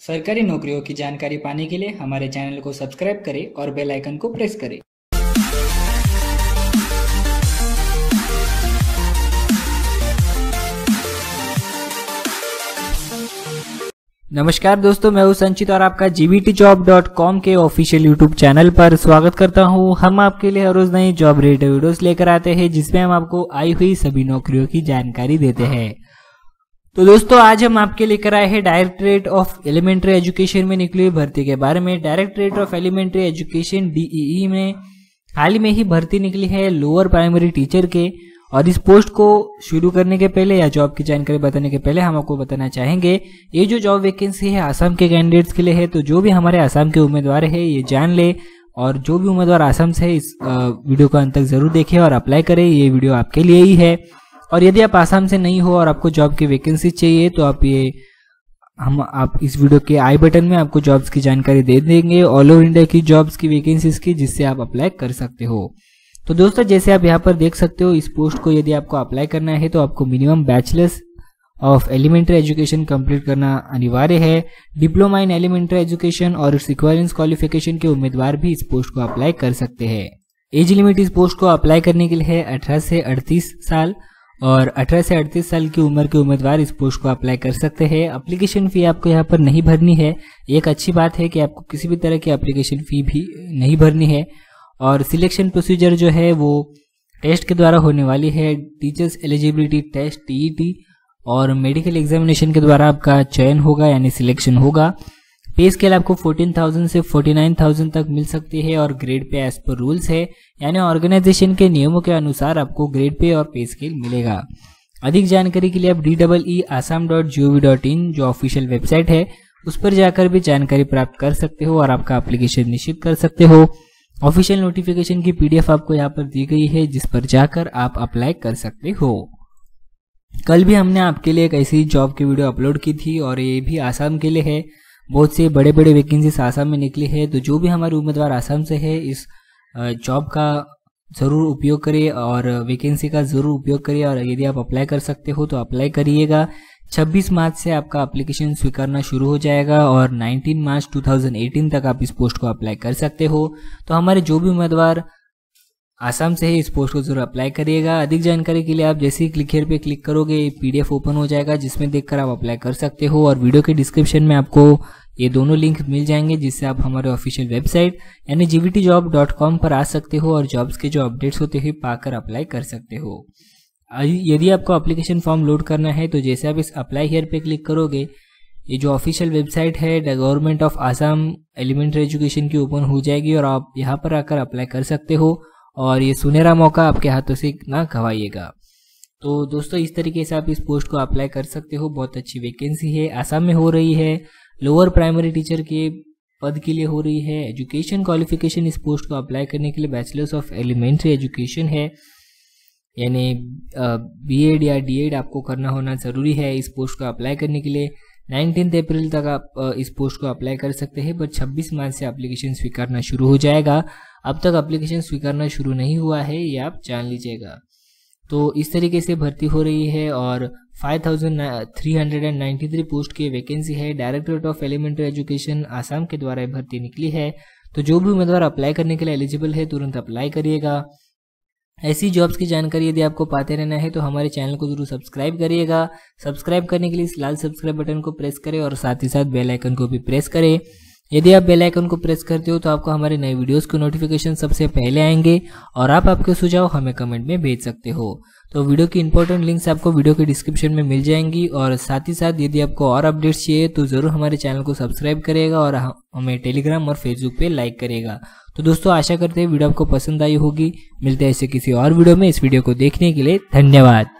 सरकारी नौकरियों की जानकारी पाने के लिए हमारे चैनल को सब्सक्राइब करें और बेल आइकन को प्रेस करें। नमस्कार दोस्तों, मैं हूं संचित और आपका gbtjob.com के ऑफिशियल यूट्यूब चैनल पर स्वागत करता हूं। हम आपके लिए हर रोज नई जॉब रिलेटेड वीडियोस लेकर आते हैं जिसमें हम आपको आई हुई सभी नौकरियों की जानकारी देते हैं। तो दोस्तों, आज हम आपके लेकर आए हैं डायरेक्टरेट ऑफ एलिमेंट्री एजुकेशन में निकली हुई भर्ती के बारे में। Directorate of elementary education DEE में हाल में ही भर्ती निकली है लोअर प्राइमरी टीचर के, और इस पोस्ट को शुरू करने के पहले या जॉब की जानकारी बताने के पहले हम आपको बताना चाहेंगे, ये जो जॉब वैकेंसी है आसाम के कैंडिडेट्स के लिए है। तो जो भी हमारे आसाम के उम्मीदवार है ये जान ले, और जो भी उम्मीदवार आसाम से है इस वीडियो को अंत तक जरूर देखें और अप्लाई करें। ये वीडियो आपके लिए ही है। और यदि आप आसाम से नहीं हो और आपको जॉब की वैकेंसी चाहिए तो आप इस वीडियो के आई बटन में आपको जॉब्स की जानकारी दे देंगे, ऑल ओवर इंडिया की जॉब्स की वैकेंसीज की, जिससे आप अप्लाई कर सकते हो। तो दोस्तों, जैसे आप यहाँ पर देख सकते हो, इस पोस्ट को यदि आपको अप्लाई करना है तो आपको minimum bachelors of elementary education complete करना अनिवार्य है। डिप्लोमा इन एलिमेंट्री एजुकेशन और इट्स इक्विवेलेंस क्वालिफिकेशन के उम्मीदवार भी इस पोस्ट को अप्लाई कर सकते हैं। एज लिमिट इस पोस्ट को अप्लाई करने के लिए है 18 से 38 साल, और 18 से 38 साल की उम्र के उम्मीदवार इस पोस्ट को अप्लाई कर सकते हैं। एप्लीकेशन फी आपको यहाँ पर नहीं भरनी है। एक अच्छी बात है कि आपको किसी भी तरह की एप्लीकेशन फी भी नहीं भरनी है। और सिलेक्शन प्रोसीजर जो है वो टेस्ट के द्वारा होने वाली है। टीचर्स एलिजिबिलिटी टेस्ट TET और मेडिकल एग्जामिनेशन के द्वारा आपका चयन होगा, यानी सिलेक्शन होगा। पे स्केल आपको 14,000 से 49,000 तक मिल सकती है, और grade pay as per rules है, यानी ऑर्गेनाइजेशन के नियमों के अनुसार आपको ग्रेड पे और पे स्केल मिलेगा। अधिक जानकारी के लिए आप DEE.assam.gov.in जो ऑफिशियल वेबसाइट है उस पर जाकर भी जानकारी प्राप्त कर सकते हो और आपका एप्लीकेशन निश्चित कर सकते हो। ऑफिशियल नोटिफिकेशन की PDF आपको यहाँ पर दी गई है जिस पर जाकर आप अप्लाई कर सकते हो। कल भी हमने आपके लिए एक ऐसी जॉब की वीडियो अपलोड की थी और ये भी आसाम के लिए है। बहुत से बड़े बड़े वैकेंसीज आसाम में निकली है। तो जो भी हमारे उम्मीदवार आसाम से है इस जॉब का जरूर उपयोग करिए और वैकेंसी का जरूर उपयोग करिए, और यदि आप अप्लाई कर सकते हो तो अप्लाई करिएगा। 26 मार्च से आपका एप्लीकेशन स्वीकारना शुरू हो जाएगा और 19 मार्च 2018 तक आप इस पोस्ट को अप्लाई कर सकते हो। तो हमारे जो भी उम्मीदवार आसाम से है इस पोस्ट को जरूर अप्लाई करिएगा। अधिक जानकारी के लिए आप जैसे ही क्लिक हियर पे क्लिक करोगे PDF ओपन हो जाएगा जिसमें देखकर आप अप्लाई कर सकते हो, और वीडियो के डिस्क्रिप्शन में आपको ये दोनों लिंक मिल जाएंगे जिससे आप हमारे ऑफिशियल वेबसाइट यानी gbtjob.com पर आ सकते हो और जॉब्स के जो अपडेट्स होते हैं पाकर अप्लाई कर सकते हो। यदि आपको एप्लीकेशन फॉर्म लोड करना है तो जैसे आप इस अप्लाई हियर पे क्लिक करोगे, ये जो ऑफिशियल वेबसाइट है government of Assam elementary education की ओपन हो जाएगी और आप यहाँ पर आकर अप्लाई कर सकते हो, और ये सुनहरा मौका आपके हाथों से ना गवाइएगा। तो दोस्तों, इस तरीके से आप इस पोस्ट को अप्लाई कर सकते हो। बहुत अच्छी वैकेंसी है, आसाम में हो रही है, लोअर प्राइमरी टीचर के पद के लिए हो रही है। एजुकेशन क्वालिफिकेशन इस पोस्ट को अप्लाई करने के लिए बैचलर्स ऑफ एलिमेंट्री एजुकेशन है, यानी B.Ed या D.Ed आपको करना होना जरूरी है इस पोस्ट को अप्लाई करने के लिए। 19 अप्रैल तक आप इस पोस्ट को अप्लाई कर सकते हैं, बट 26 मार्च से एप्लीकेशन स्वीकारना शुरू हो जाएगा। अब तक एप्लीकेशन स्वीकारना शुरू नहीं हुआ है, ये आप जान लीजिएगा। तो इस तरीके से भर्ती हो रही है और 5,393 पोस्ट की वैकेंसी है। Directorate of elementary education Assam के द्वारा भर्ती निकली है। तो जो भी उम्मीदवार अप्लाई करने के लिए एलिजिबल है तुरंत अप्लाई करिएगा। ऐसी जॉब्स की जानकारी यदि आपको पाते रहना है तो हमारे चैनल को जरूर सब्सक्राइब करिएगा। सब्सक्राइब करने के लिए इस लाल सब्सक्राइब बटन को प्रेस करें और साथ ही साथ बेल आइकन को भी प्रेस करें। यदि आप बेल आइकन को प्रेस करते हो तो आपको हमारे नए वीडियोस के नोटिफिकेशन सबसे पहले आएंगे, और आप आपके सुझाव हमें कमेंट में भेज सकते हो। तो वीडियो की इंपॉर्टेंट लिंक्स आपको वीडियो के डिस्क्रिप्शन में मिल जाएंगी, और साथ ही साथ यदि आपको और अपडेट्स चाहिए तो जरूर हमारे चैनल को सब्सक्राइब करेगा और हमें टेलीग्राम और फेसबुक पे लाइक करेगा। तो दोस्तों, आशा करते हैं वीडियो आपको पसंद आई होगी। मिलते हैं ऐसे किसी और वीडियो में। इस वीडियो को देखने के लिए धन्यवाद।